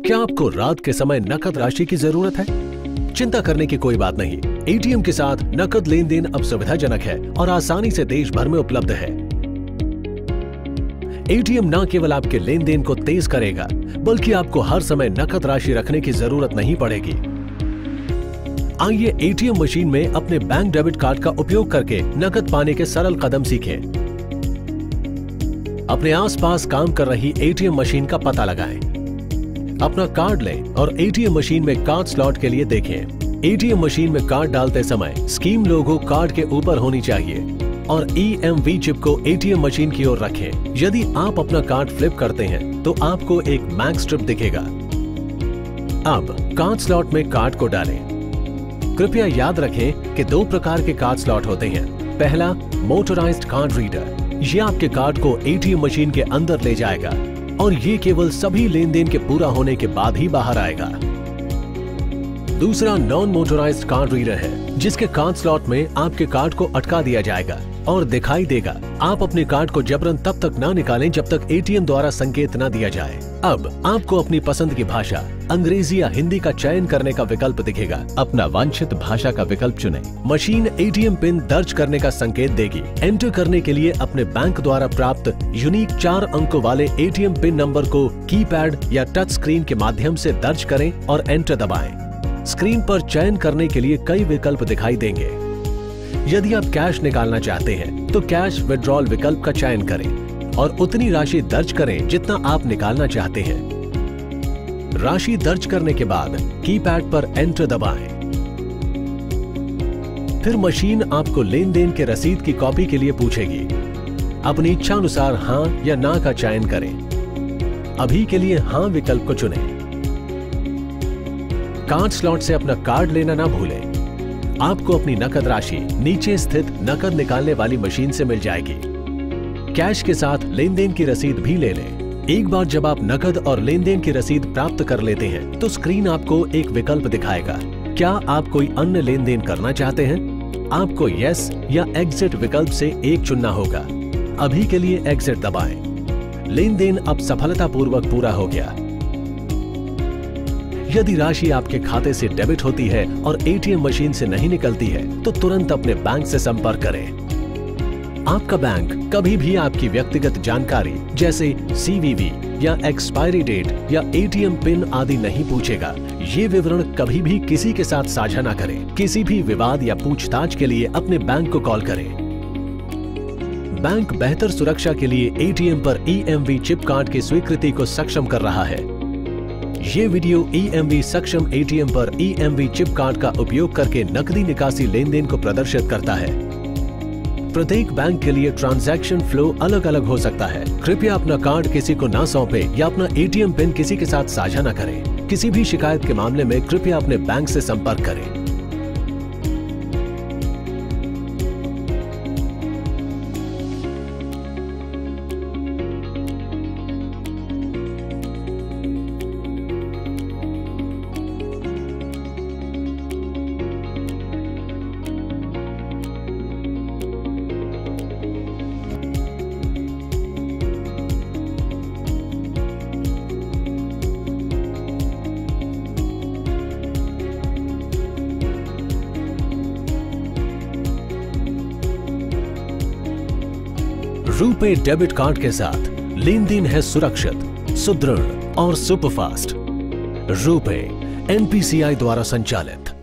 क्या आपको रात के समय नकद राशि की जरूरत है? चिंता करने की कोई बात नहीं। एटीएम के साथ नकद लेन देन अब सुविधाजनक है और आसानी से देश भर में उपलब्ध है। एटीएम न केवल आपके लेन देन को तेज करेगा, बल्कि आपको हर समय नकद राशि रखने की जरूरत नहीं पड़ेगी। आइए एटीएम मशीन में अपने बैंक डेबिट कार्ड का उपयोग करके नकद पाने के सरल कदम सीखें। अपने आसपास काम कर रही एटीएम मशीन का पता लगाएं। अपना कार्ड लें और एटीएम मशीन में कार्ड स्लॉट के लिए देखें। एटीएम मशीन में कार्ड डालते समय स्कीम लोगो कार्ड के ऊपर होनी चाहिए और EMV चिप को एटीएम मशीन की ओर रखें। यदि आप अपना कार्ड फ्लिप करते हैं तो आपको एक मैक्स स्ट्रिप दिखेगा। अब कार्ड स्लॉट में कार्ड को डालें। कृपया याद रखें कि 2 प्रकार के कार्ड स्लॉट होते हैं। पहला, मोटराइज्ड कार्ड रीडर। ये आपके कार्ड को एटीएम मशीन के अंदर ले जाएगा और ये केवल सभी लेन देन के पूरा होने के बाद ही बाहर आएगा। दूसरा नॉन मोटराइज्ड कार्ड रीडर है, जिसके कार्ड स्लॉट में आपके कार्ड को अटका दिया जाएगा और दिखाई देगा। आप अपने कार्ड को जबरन तब तक ना निकालें जब तक एटीएम द्वारा संकेत ना दिया जाए। अब आपको अपनी पसंद की भाषा, अंग्रेजी या हिंदी का चयन करने का विकल्प दिखेगा। अपना वांछित भाषा का विकल्प चुनें। मशीन एटीएम पिन दर्ज करने का संकेत देगी। एंटर करने के लिए अपने बैंक द्वारा प्राप्त यूनिक 4 अंकों वाले एटीएम पिन नंबर को कीपैड या टच स्क्रीन के माध्यम से दर्ज करें और एंटर दबाएं। स्क्रीन पर चयन करने के लिए कई विकल्प दिखाई देंगे। यदि आप कैश निकालना चाहते हैं तो कैश विड्रॉल विकल्प का चयन करें और उतनी राशि दर्ज करें जितना आप निकालना चाहते हैं। राशि दर्ज करने के बाद कीपैड पर एंटर दबाएं। फिर मशीन आपको लेन देन के रसीद की कॉपी के लिए पूछेगी। अपनी इच्छा अनुसार हां या ना का चयन करें। अभी के लिए हां विकल्प को चुनें। कार्ड स्लॉट से अपना कार्ड लेना ना भूलें। आपको अपनी नकद राशि नीचे स्थित नकद निकालने वाली मशीन से मिल जाएगी। कैश के साथ लेन देन की रसीद भी ले लें। एक बार जब आप नकद और लेन देन की रसीद प्राप्त कर लेते हैं तो स्क्रीन आपको एक विकल्प दिखाएगा। क्या आप कोई अन्य लेन देन करना चाहते हैं? आपको यस या एग्जिट विकल्प से एक चुनना होगा। अभी के लिए एग्जिट दबाएं। लेन देन अब सफलतापूर्वक पूरा हो गया। यदि राशि आपके खाते से डेबिट होती है और एटीएम मशीन से नहीं निकलती है तो तुरंत अपने बैंक से संपर्क करें। आपका बैंक कभी भी आपकी व्यक्तिगत जानकारी जैसे CVV या एक्सपायरी डेट या एटीएम पिन आदि नहीं पूछेगा। ये विवरण कभी भी किसी के साथ साझा ना करें। किसी भी विवाद या पूछताछ के लिए अपने बैंक को कॉल करें। बैंक बेहतर सुरक्षा के लिए एटीएम पर EMV चिप कार्ड की स्वीकृति को सक्षम कर रहा है। ये वीडियो EMV सक्षम एटीएम पर EMV चिप कार्ड का उपयोग करके नकदी निकासी लेन देन को प्रदर्शित करता है। प्रत्येक बैंक के लिए ट्रांजैक्शन फ्लो अलग अलग हो सकता है। कृपया अपना कार्ड किसी को ना सौंपे या अपना एटीएम पिन किसी के साथ साझा न करें। किसी भी शिकायत के मामले में कृपया अपने बैंक से संपर्क करें। रुपे डेबिट कार्ड के साथ लेन देन है सुरक्षित, सुदृढ़ और सुपरफास्ट। रुपे NPCI द्वारा संचालित।